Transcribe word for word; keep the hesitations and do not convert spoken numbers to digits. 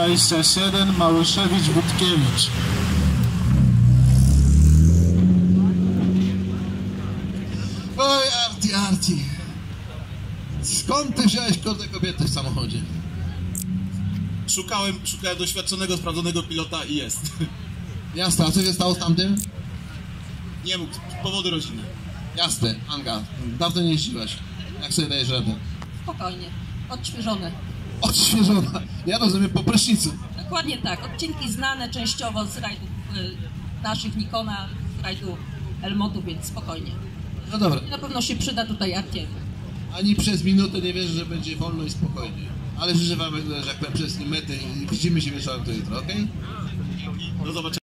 dwadzieścia siedem Małyszewicz-Wódkiewicz. Oj, Arti, Arti. Skąd ty wziąłeś kurde kobiety w samochodzie? Szukałem, szukałem doświadczonego, sprawdzonego pilota i jest. Jasne, a co się stało z tamtym? Nie mógł, powody rodzinne. Jasne, Anga, dawno nie jeździłaś. Jak sobie dajesz radę? Spokojnie, odświeżone. Odświeżona. Ja rozumiem po prysznicu. Dokładnie tak, odcinki znane częściowo z rajdów y, naszych Nikona, z rajdu Elmotu, więc spokojnie. No dobra, Na pewno się przyda tutaj Artiemu. ani przez minutę nie wierzę, że będzie wolno i spokojnie. Ale życzę wam, że jak powiem, przez mety i widzimy się wieczorem to jutro, okej? Do zobaczenia.